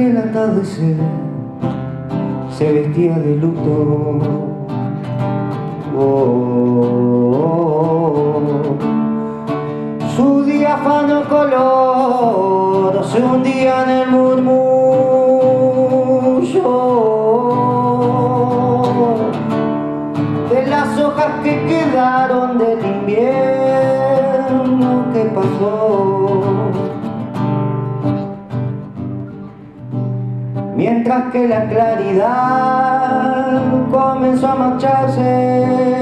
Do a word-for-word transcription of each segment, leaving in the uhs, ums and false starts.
el atardecer se vestía de luto. Oh, oh, oh. Su diáfano color se hundía en el murmullo de las hojas que quedaron del invierno que pasó. Mientras que la claridad comenzó a marcharse,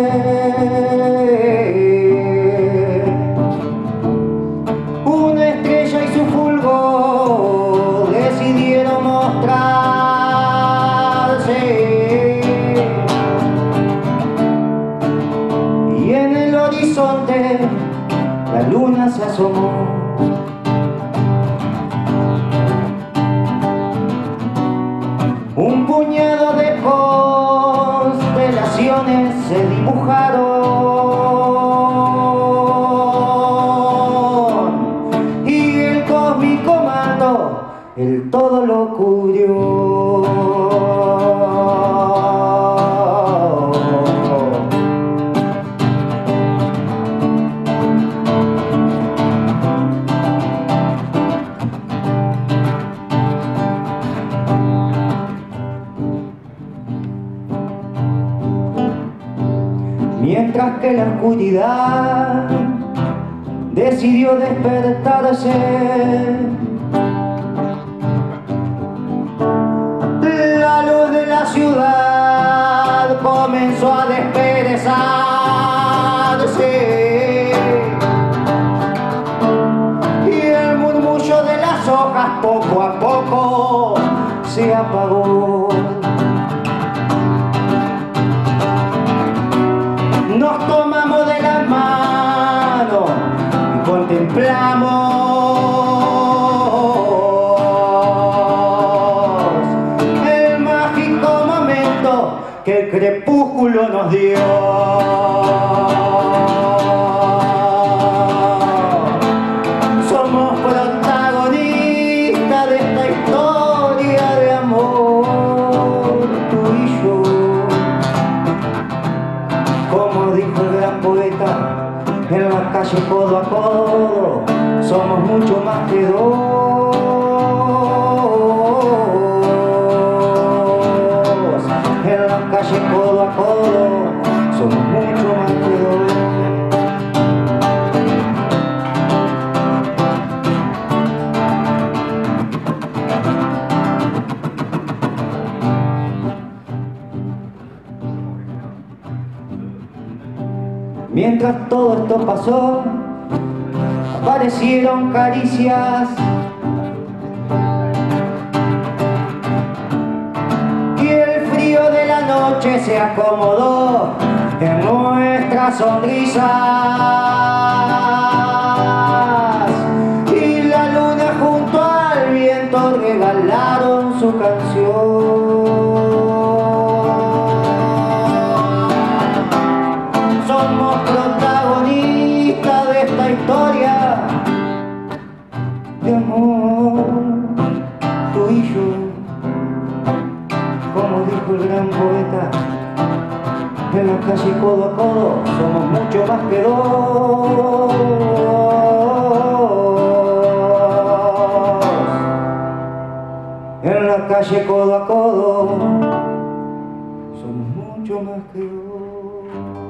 una estrella y su fulgor decidieron mostrarse, y en el horizonte la luna se asomó. Un puñado de constelaciones se dibujaron y el cósmico manto el todo lo cubrió. Mientras que la oscuridad decidió despertarse, la luz de la ciudad comenzó a desperezarse, y el murmullo de las hojas poco a poco se apagó. Nos tomamos de las manos y contemplamos el mágico momento que el crepúsculo nos dio. Somos protagonistas de esta historia de amor, tú y yo. Como dijo el gran poeta, en la calle codo a codo, somos mucho más que dos. En la calle codo a codo, somos mucho más que dos. Mientras todo esto pasó, aparecieron caricias y el frío de la noche se acomodó en nuestras sonrisas, y la luna junto al viento regalaron su canción. Somos protagonistas de esta historia de amor, tú y yo. Como dijo el gran poeta, en la calle codo a codo somos mucho más que dos. En la calle codo a codo somos mucho más que dos.